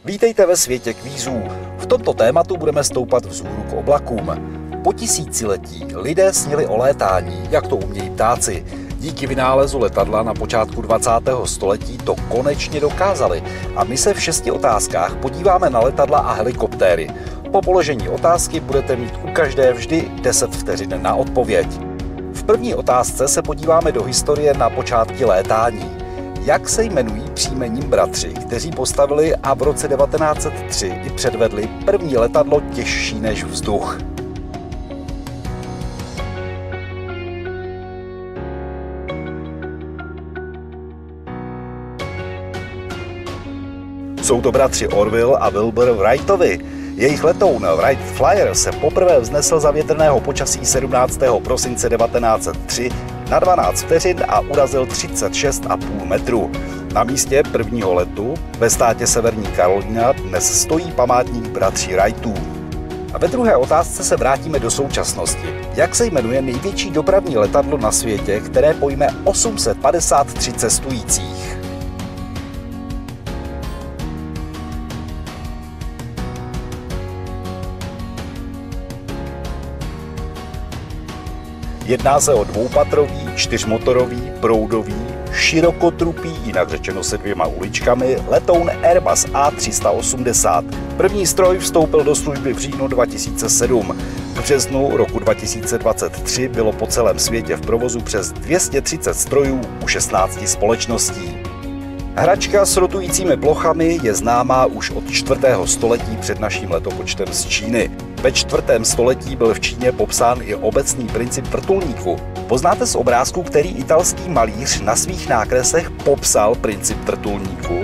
Vítejte ve světě kvízů. V tomto tématu budeme stoupat vzhůru k oblakům. Po tisíciletí lidé snili o létání, jak to umějí ptáci. Díky vynálezu letadla na počátku 20. století to konečně dokázali. A my se v 6 otázkách podíváme na letadla a helikoptéry. Po položení otázky budete mít u každé vždy 10 vteřin na odpověď. V první otázce se podíváme do historie na počátky létání. Jak se jmenují příjmením bratři, kteří postavili a v roce 1903 i předvedli první letadlo těžší než vzduch? Jsou to bratři Orville a Wilbur Wrightovi. Jejich letoun Wright Flyer se poprvé vznesl za větrného počasí 17. prosince 1903 na 12 vteřin a urazil 36,5 metru. Na místě prvního letu ve státě Severní Karolína dnes stojí památník bratří Wrightů. A ve druhé otázce se vrátíme do současnosti. Jak se jmenuje největší dopravní letadlo na světě, které pojme 853 cestujících? Jedná se o dvoupatrový, čtyřmotorový, proudový, širokotrupý, jinak řečeno se 2 uličkami, letoun Airbus A380. První stroj vstoupil do služby v říjnu 2007. V březnu roku 2023 bylo po celém světě v provozu přes 230 strojů u 16 společností. Hračka s rotujícími plochami je známá už od 4. století před naším letopočtem z Číny. Ve 4. století byl v Číně popsán i obecný princip vrtulníku. Poznáte z obrázku, který italský malíř na svých nákresech popsal princip vrtulníku?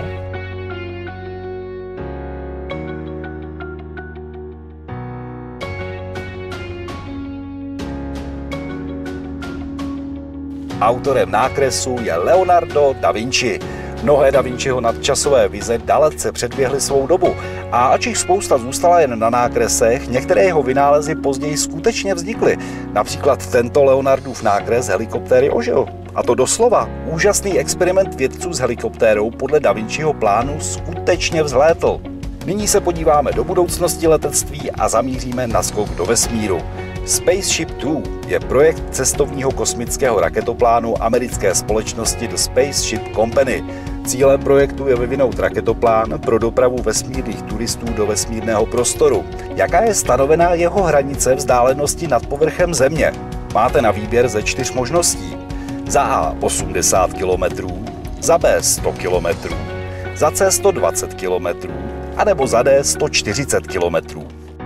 Autorem nákresu je Leonardo da Vinci. Mnohé Da Vinciho nadčasové vize dalece předběhly svou dobu a ač jich spousta zůstala jen na nákresech, některé jeho vynálezy později skutečně vznikly. Například tento Leonardův nákres helikoptéry ožil. A to doslova. Úžasný experiment vědců s helikoptérou podle Da Vinciho plánu skutečně vzlétl. Nyní se podíváme do budoucnosti letectví a zamíříme na skok do vesmíru. Spaceship Two je projekt cestovního kosmického raketoplánu americké společnosti The Spaceship Company. Cílem projektu je vyvinout raketoplán pro dopravu vesmírných turistů do vesmírného prostoru. Jaká je stanovená jeho hranice vzdálenosti nad povrchem Země? Máte na výběr ze 4 možností. Za A 80 km, za B 100 km, za C 120 km, anebo za D 140 km.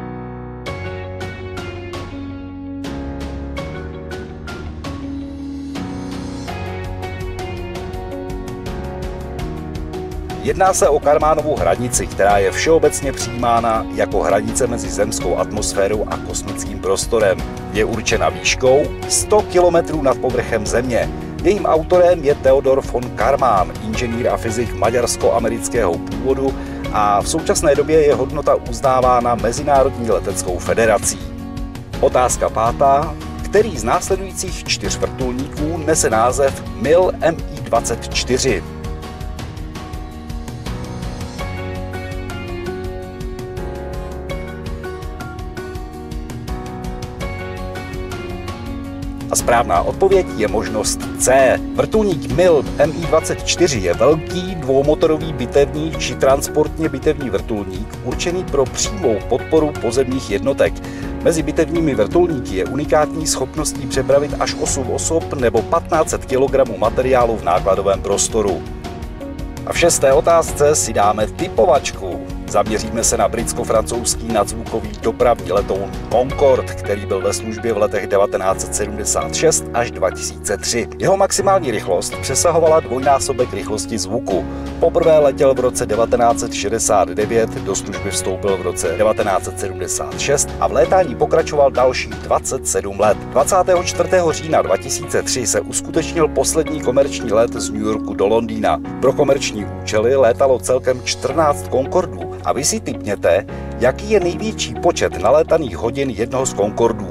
Jedná se o Karmanovu hranici, která je všeobecně přijímána jako hranice mezi zemskou atmosférou a kosmickým prostorem. Je určena výškou 100 km nad povrchem Země. Jejím autorem je Theodor von Karman, inženýr a fyzik maďarsko-amerického původu a v současné době je hodnota uznávána Mezinárodní leteckou federací. Otázka 5. Který z následujících 4 vrtulníků nese název MIL Mi-24? A správná odpověď je možnost C. Vrtulník MIL Mi-24 je velký dvoumotorový bitevní či transportně bitevní vrtulník určený pro přímou podporu pozemních jednotek. Mezi bitevními vrtulníky je unikátní schopností přepravit až 8 osob nebo 1500 kg materiálu v nákladovém prostoru. A v 6. otázce si dáme typovačku. Zaměříme se na britsko-francouzský nadzvukový dopravní letoun Concorde, který byl ve službě v letech 1976 až 2003. Jeho maximální rychlost přesahovala dvojnásobek rychlosti zvuku. Poprvé letěl v roce 1969, do služby vstoupil v roce 1976 a v létání pokračoval dalších 27 let. 24. října 2003 se uskutečnil poslední komerční let z New Yorku do Londýna. Pro komerční účely létalo celkem 14 Concordů. A vy si tipněte, jaký je největší počet nalétaných hodin jednoho z Concordů.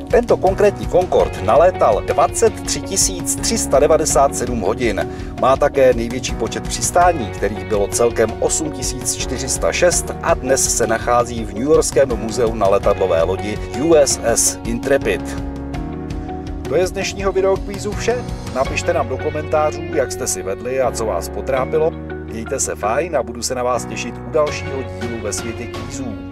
Tento konkrétní Concorde nalétal 23 397 hodin. Má také největší počet přistání, kterých bylo celkem 8 406 a dnes se nachází v Newyorském muzeu na letadlové lodi USS Intrepid. To je z dnešního videokvízu vše. Napište nám do komentářů, jak jste si vedli a co vás potrápilo. Mějte se fajn a budu se na vás těšit u dalšího dílu ve světě kvízů.